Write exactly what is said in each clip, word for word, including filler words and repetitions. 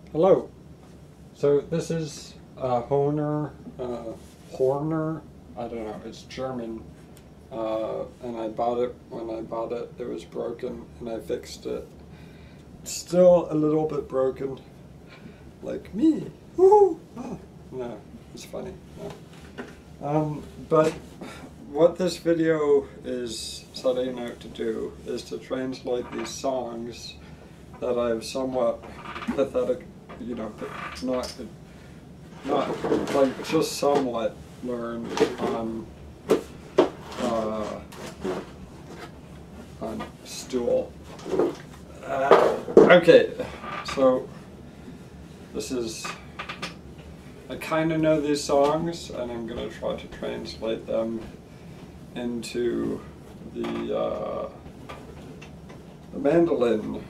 Hello. So this is a Horner, uh, Horner, I don't know, it's German, uh, and I bought it, when I bought it, it was broken, and I fixed it. It's still a little bit broken, like me. Woo! Oh, no, it's funny. No. Um, but what this video is setting out to do is to translate these songs that I've somewhat pathetic, you know, not, not like just somewhat learned on, uh, on Stool. Uh, okay, so this is, I kind of know these songs, and I'm going to try to translate them into the, uh, the mandolin,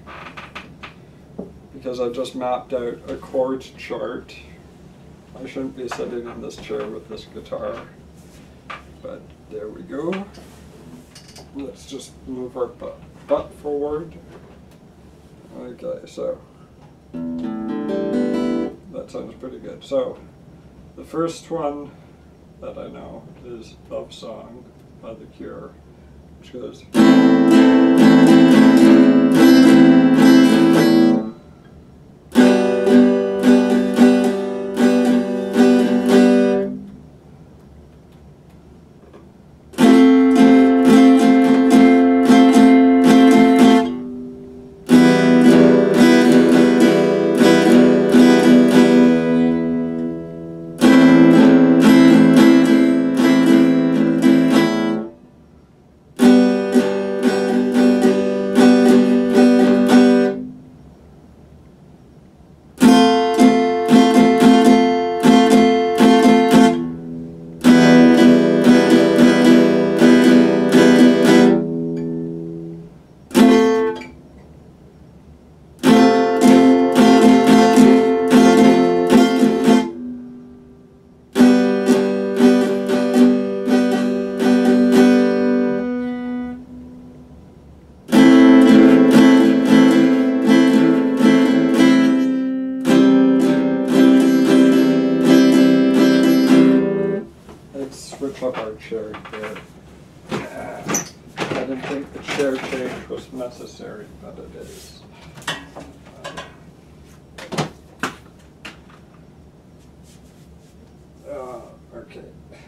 because I've just mapped out a chord chart. I shouldn't be sitting in this chair with this guitar, but there we go. Let's just move our butt, butt forward. Okay, so that sounds pretty good. So the first one that I know is Love Song by The Cure, which goes. Switch up our chair here. Uh, I didn't think the chair change was necessary, but it is. Uh, uh, okay.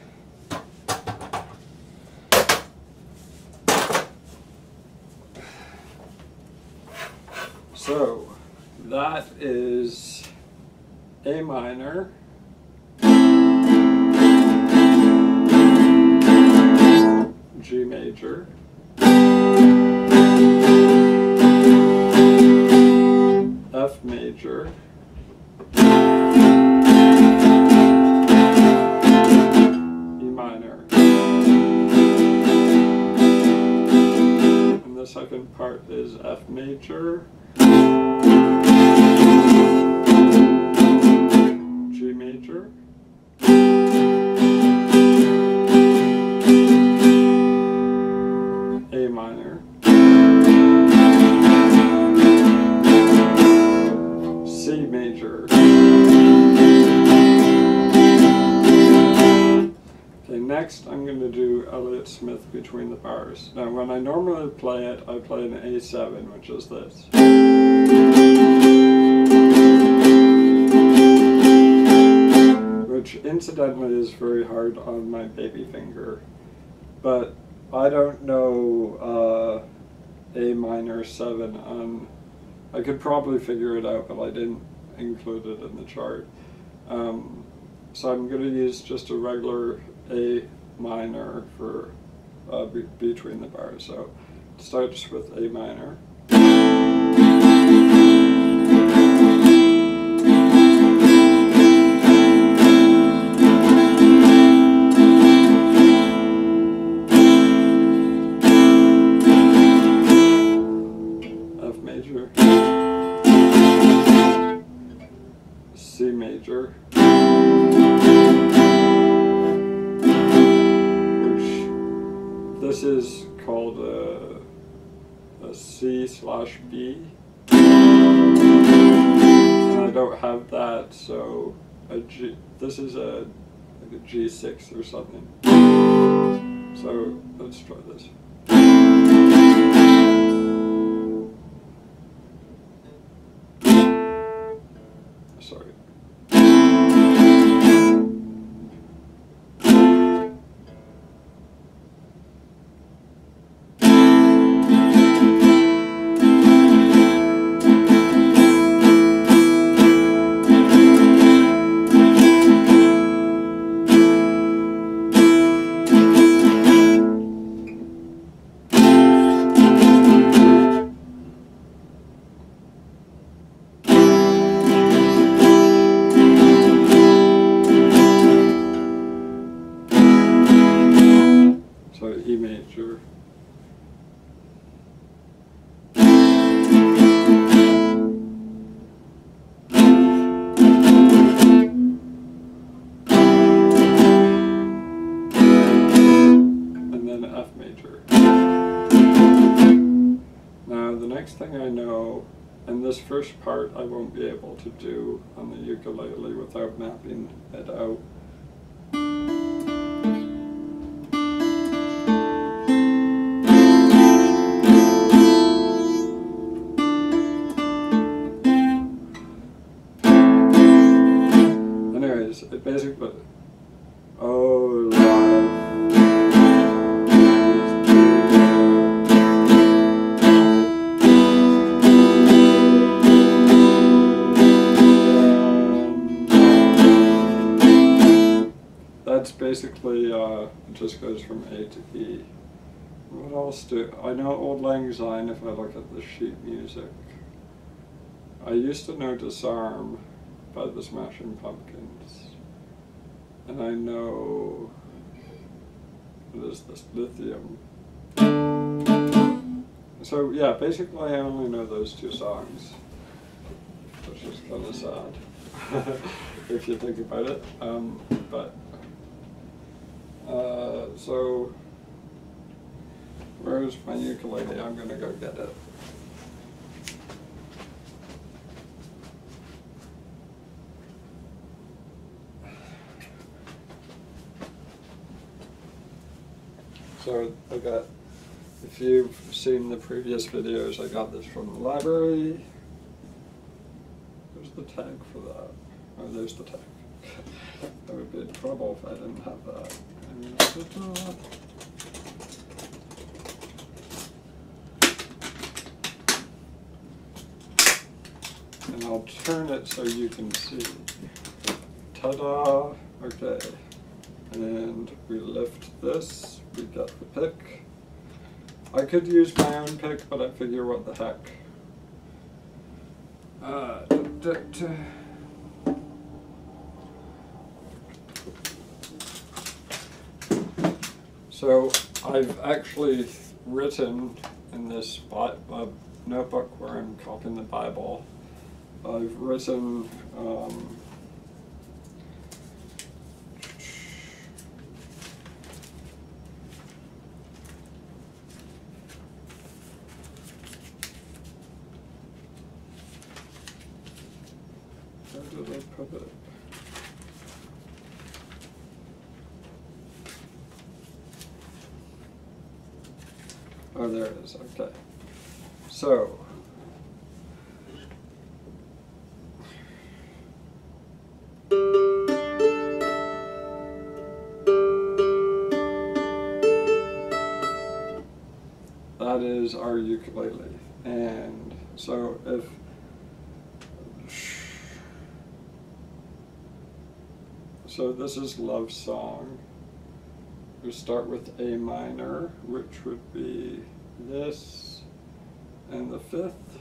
So that is A minor. G major, F major, E minor, and the second part is F major, G major, A minor, C major. Okay, next I'm going to do Elliott Smith Between the Bars. Now when I normally play it, I play an A seven, which is this. Which incidentally is very hard on my baby finger, but I don't know uh, A minor seven on, I could probably figure it out, but I didn't include it in the chart. Um, so I'm going to use just a regular A minor for uh, be between the bars. So it starts with A minor. C major, which this is called a, a C slash B. And I don't have that, so a G, this is a like a G six or something. So let's try this. Sorry. So E major. And then F major. Now the next thing I know, and this first part I won't be able to do on the ukulele without mapping it out. Anyways, it basically, oh love. That's basically, uh, it just goes from A to E. What else do, I know Old Lang Syne if I look at the sheet music. I used to know Disarm by the Smashing Pumpkins. And I know, what is this, Lithium. So yeah, basically I only know those two songs, which is kind of sad, if you think about it. Um, but, uh, so, where's my ukulele? I'm gonna go get it. So I got, if you've seen the previous videos, I got this from the library. There's the tag for that. Oh, there's the tag. I would be in trouble if I didn't have that. And, and I'll turn it so you can see. Ta-da! Okay. And we lift this, we get the pick. I could use my own pick, but I figure what the heck. Uh, da, da, da. So I've actually written in this bi uh, notebook where I'm copying the Bible, I've written um, where did I put it? Oh, there it is, okay. So, that is our ukulele. And so if So this is Love Song. We start with A minor, which would be this and the fifth.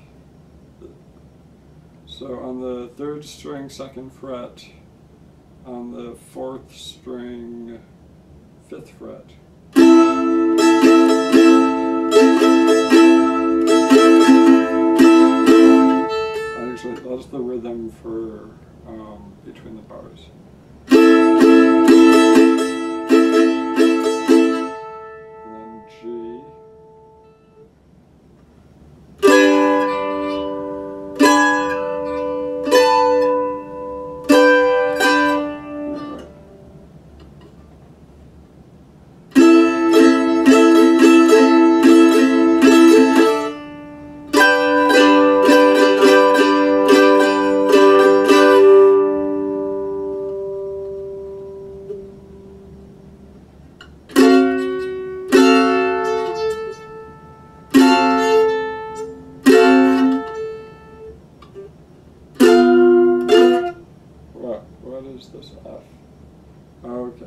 So on the third string, second fret, on the fourth string, fifth fret. Actually, that's the rhythm for um, between the bars. is this F? Okay.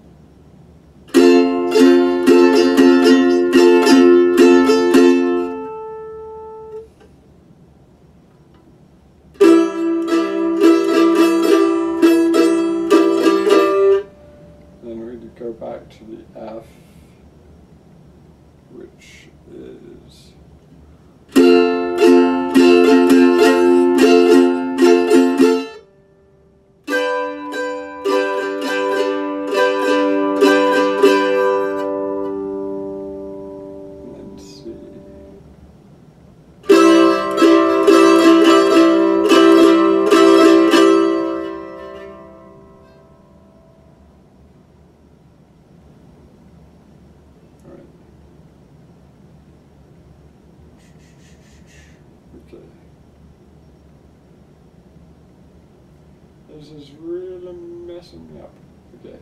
Then we go back to the F, which is okay. This is really messing me up. Okay.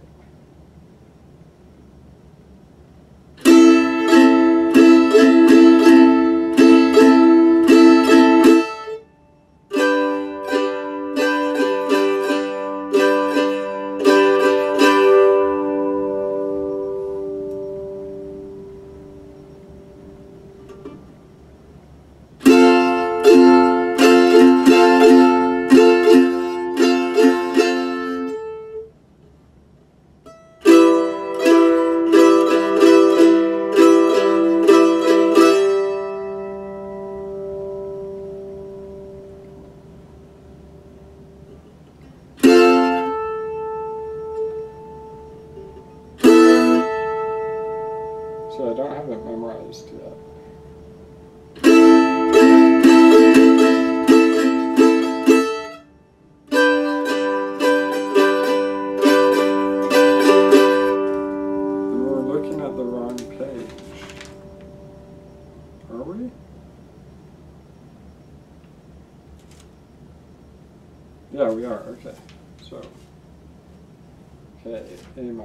So I don't have it memorized yet. And we're looking at the wrong page. Are we? Yeah, we are. Okay. So, okay, A minor.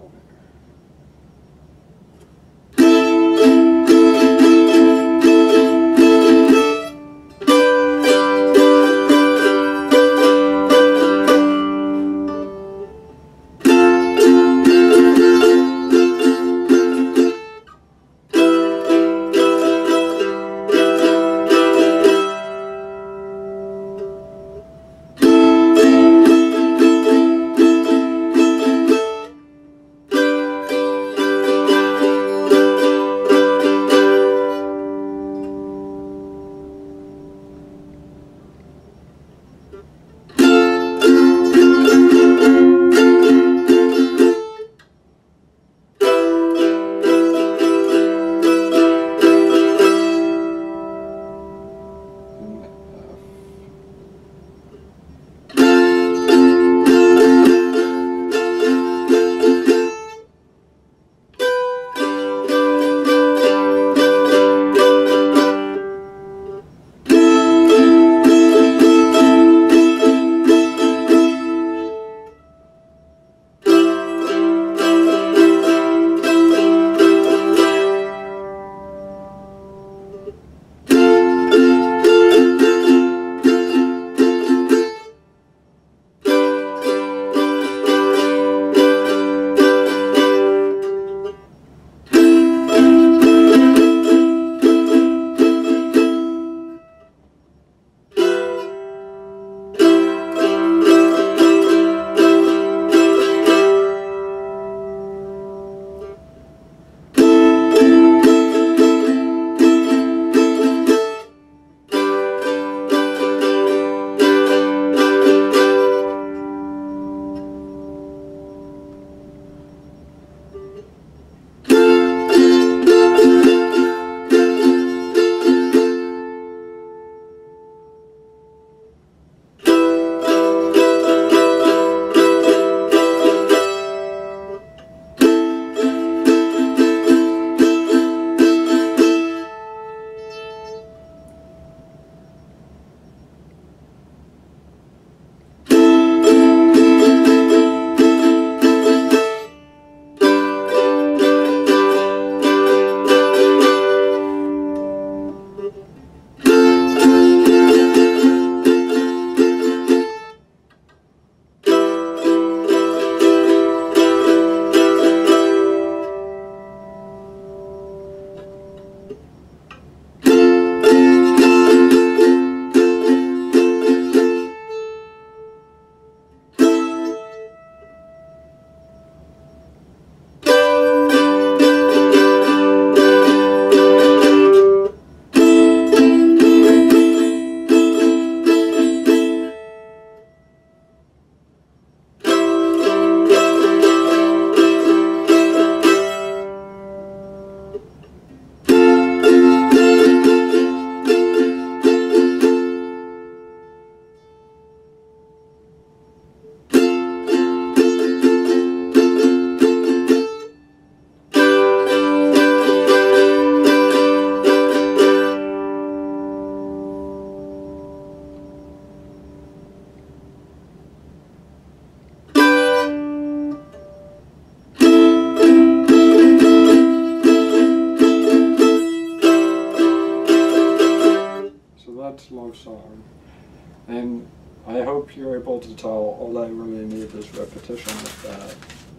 hope you're able to tell. All I really need is repetition of that.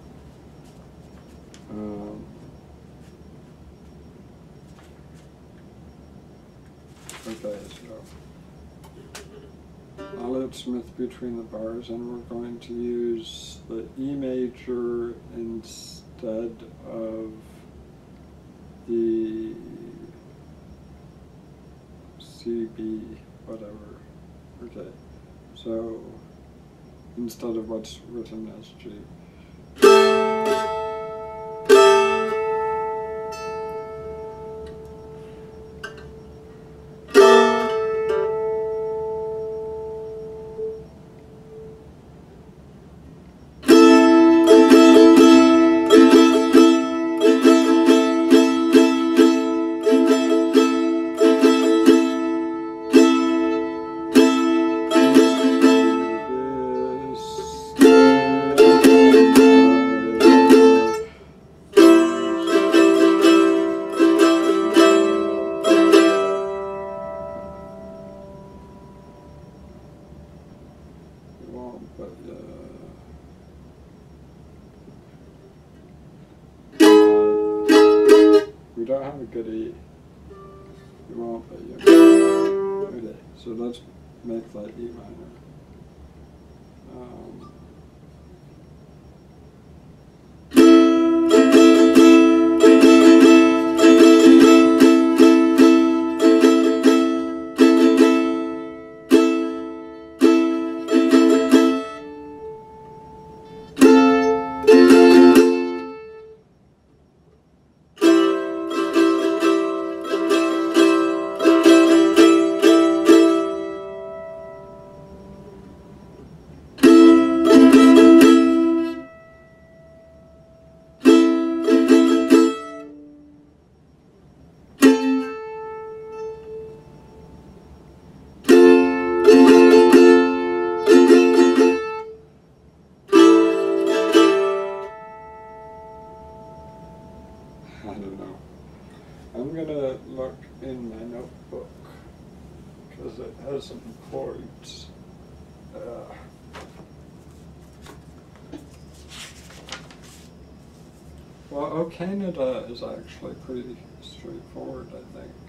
Um, okay, so I'll Smith between the bars, and we're going to use the E major instead of the C, B, whatever. Okay, so instead of what's written as G. But uh, we don't have a good E. We won't, but yeah. Okay, so let's make that E minor. Um, I don't know. I'm gonna look in my notebook because it has some chords. Uh, well, O Canada is actually pretty straightforward, I think.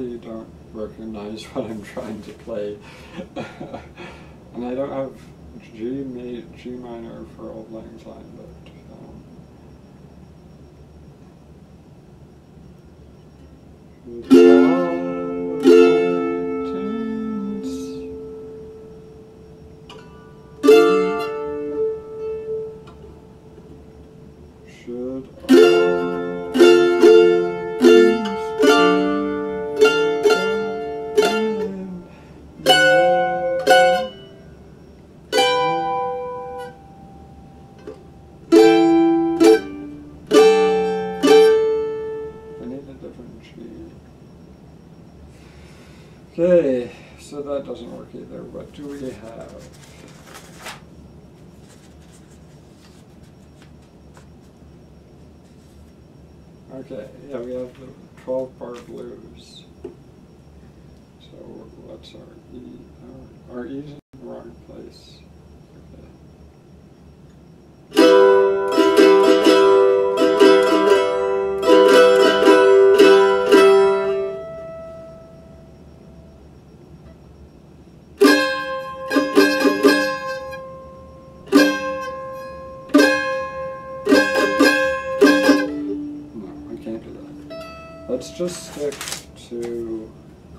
probably don't recognize what I'm trying to play. And I don't have G, ma G minor for Auld Lang Syne, but um, should Okay, so that doesn't work either. What do we have? Okay, yeah, we have the twelve bar blues. So what's our E? Our, our E's in the wrong place. Okay. Let's just stick to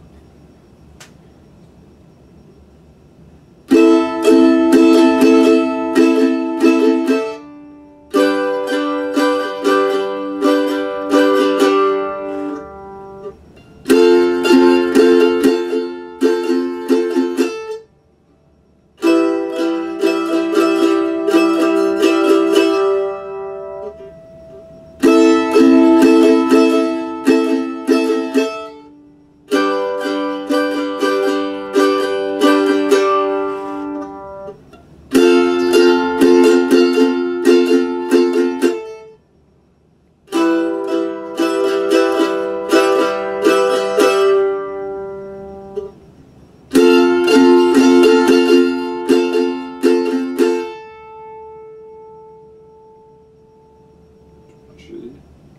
G.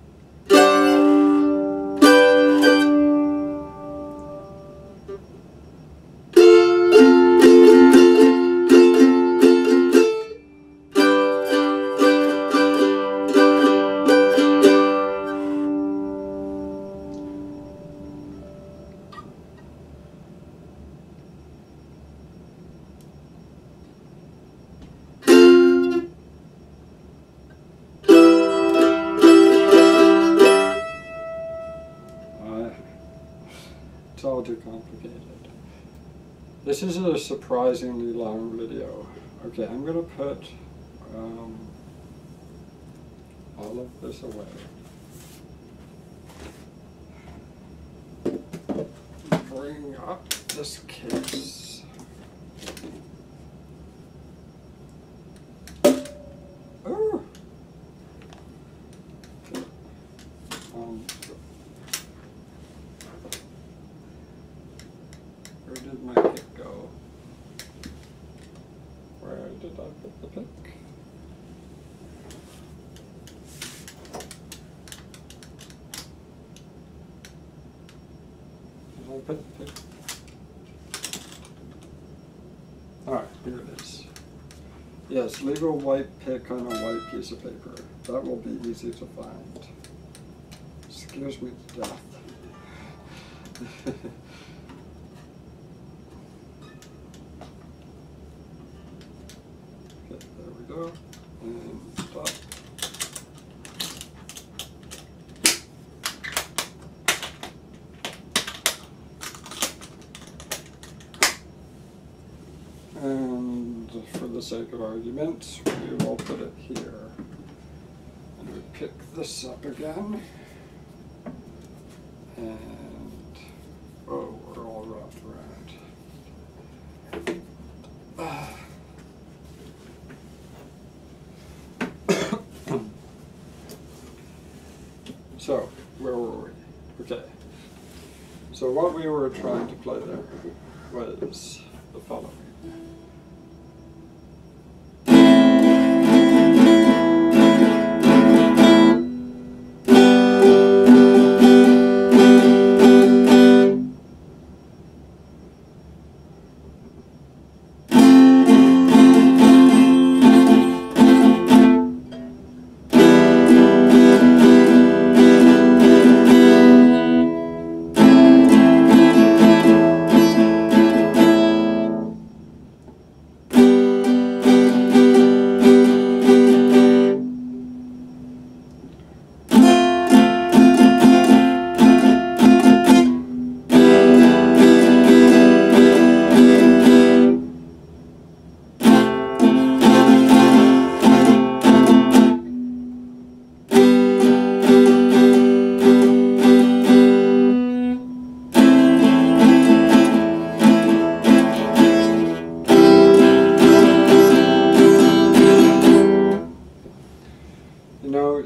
It's all too complicated. This is a surprisingly long video. Okay, I'm going to put um, all of this away. Bring up this case. Oh! Okay. Um, Where did my pick go? Where did I put the pick? Did I put the pick? Alright, here it is. Yes, leave a white pick on a white piece of paper. That will be easy to find. Scares me to death. Go and stop. And for the sake of argument, we will put it here. And we pick this up again. And oh, we're all wrapped around. Ah. So, where were we? Okay. So what we were trying to play there was the following.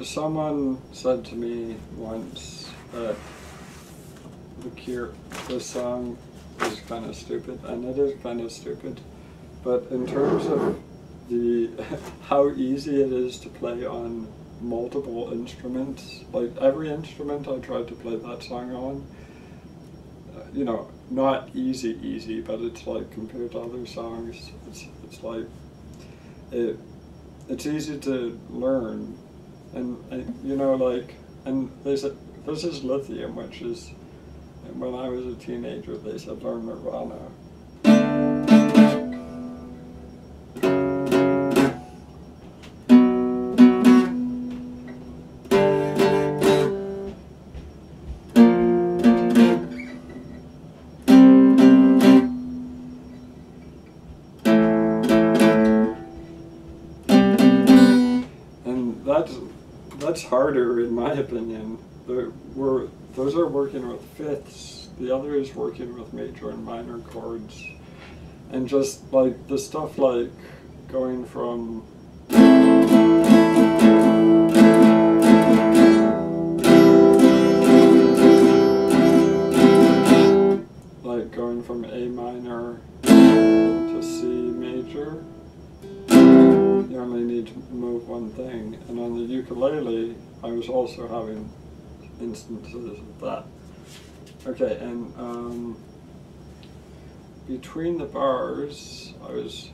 someone said to me once that the Cure, this song is kind of stupid, and it is kind of stupid, but in terms of the how easy it is to play on multiple instruments, like every instrument I tried to play that song on, uh, you know, not easy easy, but it's like compared to other songs, it's it's like it it's easy to learn, and, and you know, like, and they said this is lithium, which is, when I was a teenager they said learn Nirvana. That's, that's harder in my opinion. We're, those are working with fifths, the other is working with major and minor chords. And just like the stuff like going from like going from A minor to C major. You only need to move one thing, and on the ukulele I was also having instances of that. Okay, and um, between the bars I was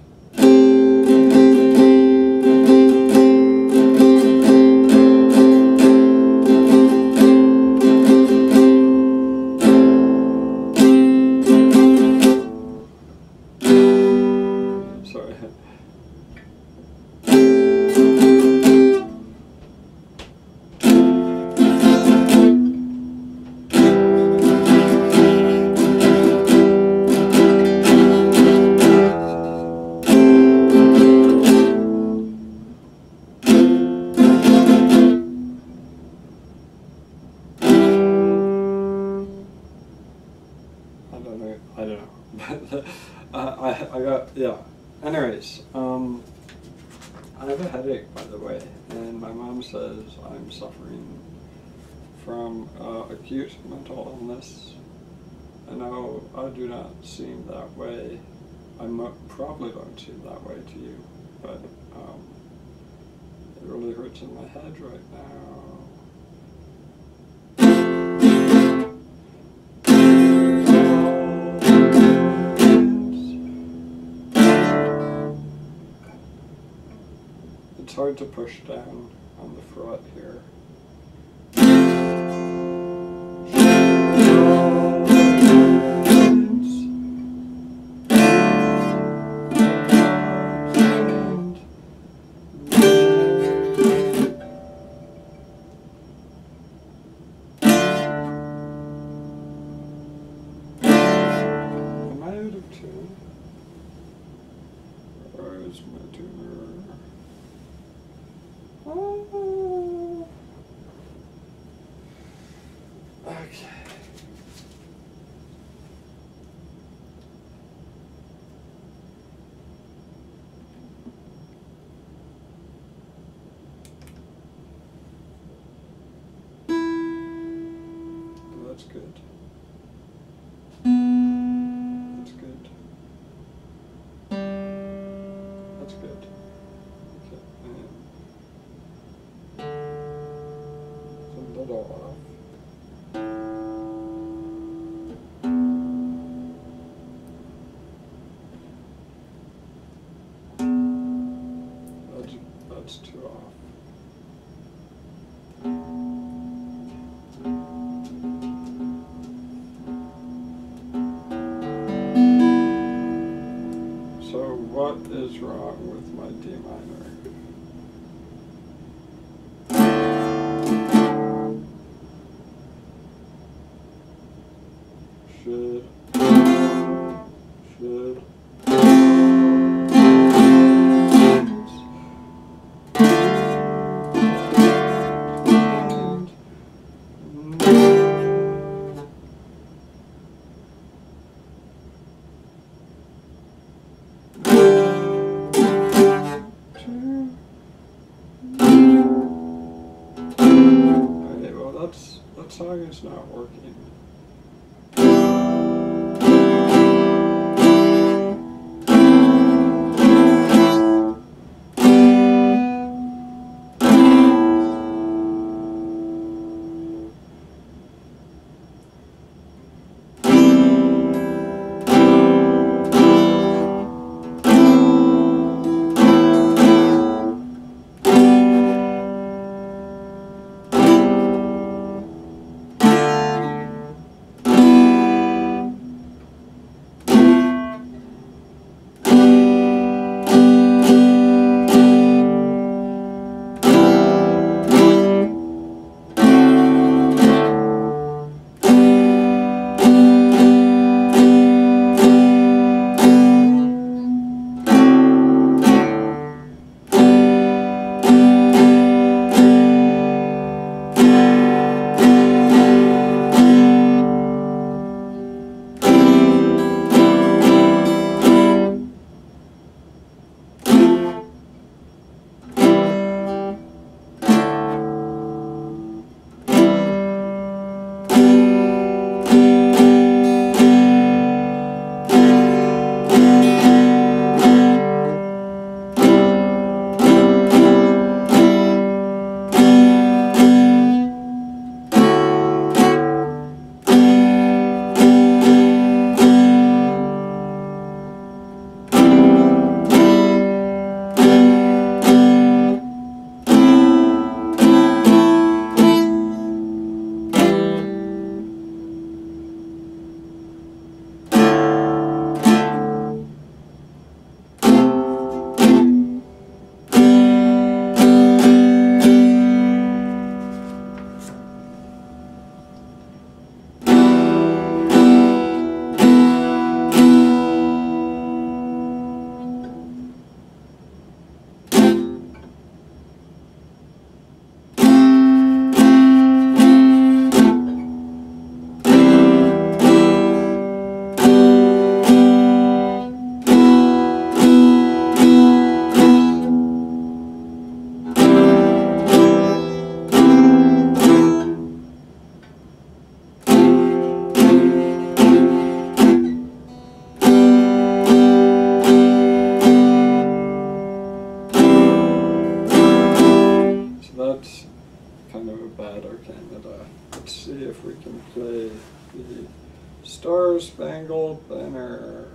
sorry. I don't know, but uh, I, I got, yeah. Anyways, um, I have a headache, by the way, and my mom says I'm suffering from uh, acute mental illness. I know I do not seem that way. I mo probably don't seem that way to you, but um, it really hurts in my head right now. It's hard to push down on the fret here. Am I out of tune? Where is my tuner? Oh. Okay. That's good. That's good. That's good. Okay. And a little off. That's, that's too off. So what is wrong with my D minor? Should, should, that's, that song is not working. That's kind of a bad Canada. Let's see if we can play the Star Spangled Banner.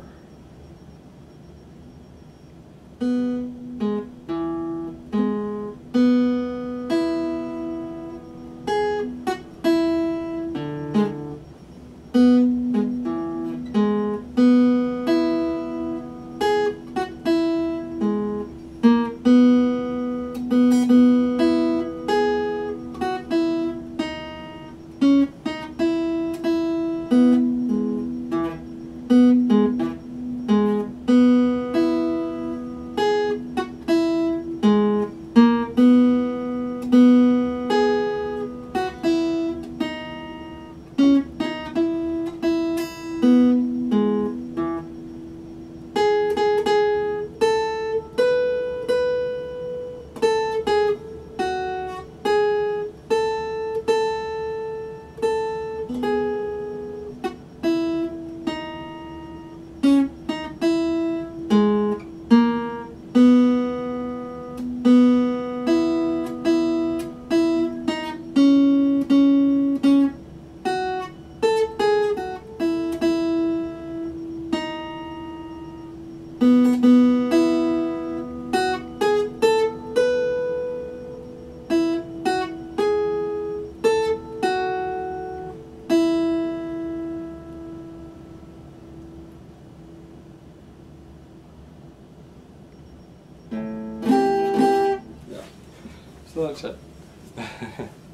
So that's it.